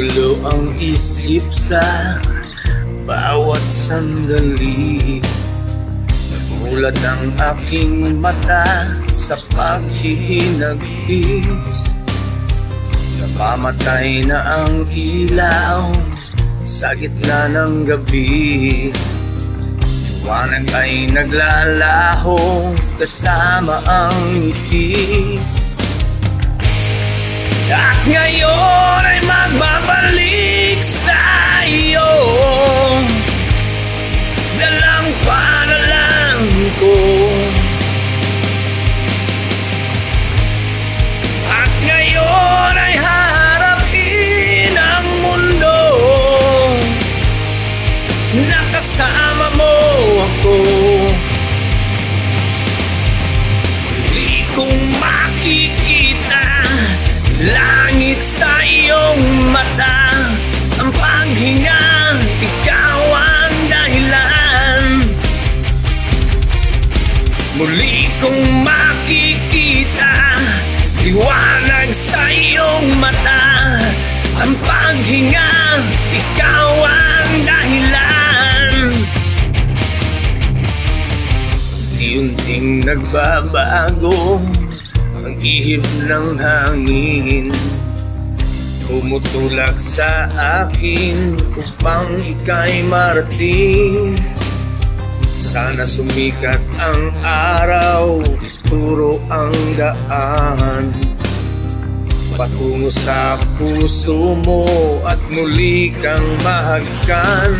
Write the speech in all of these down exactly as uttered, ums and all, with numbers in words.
Magulo ang isip sa bawat sandali. Nagulat ang aking mata sa paghihinagpis. Napamatay na ang ilaw sa gitna ng gabi. Liwanag ay naglalaho kasama ang ngiti. At ngayon ay magbabalik sa iyo, dalang panalang ko. At ngayon ay haharapin ang mundo, nakasama mo ako. Muli kong makikita langit sa iyong mata, ang paghinga, ikaw ang dahilan. Muli kong makikita liwanag sa iyong mata, ang paghinga, ikaw ang dahilan. Unti-unting nagbabago ang ihip ng hangin, tumutulak sa akin upang ika'y marating. Sana sumikat ang araw, ituro ang daan patungo sa puso mo at muli kang mahagkan.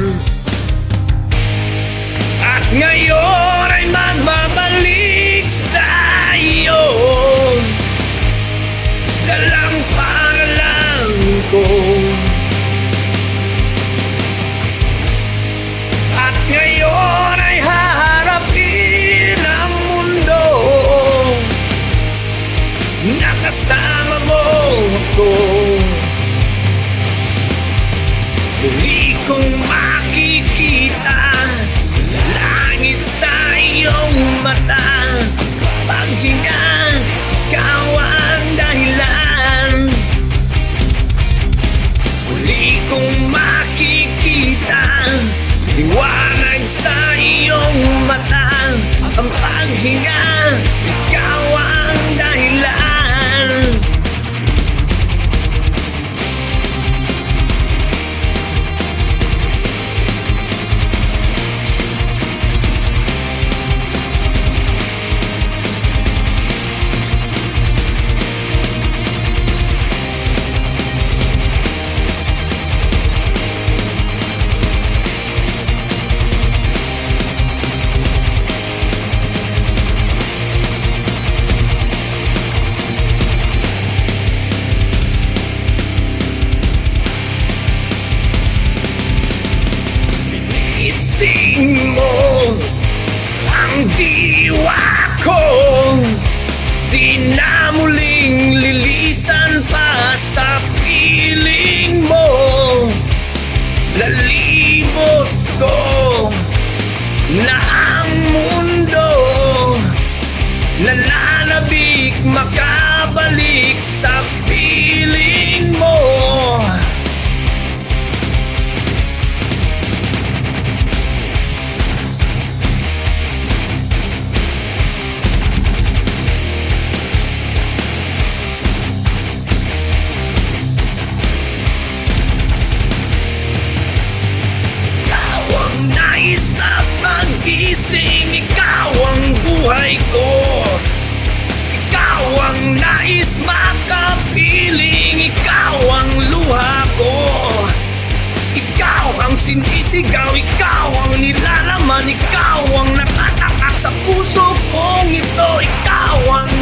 At ngayon ay magbabalik sa iyo, dalang panalangin ko. At ngayon ay haharapin ang mundo, nakasama mo ako. Muli kong makikita langit sa iyong mata, paghinga, ikaw ang dahilan. Muli kong makikita liwanag sa iyong mata, ang paghinga, ikaw ang dahilan. Ising mo ang diwa ko, di na muling lilisan pa sa piling mo. Lalibot ko na ang mundo, nananabik makabalik sa piling mo. Sa pag-ising, ikaw ang buhay ko. Ikaw ang nais makapiling, ikaw ang luha ko. Ikaw ang sinisigaw, ikaw ang nilalaman, ikaw ang nakatatak sa puso kong ito. Ikaw ang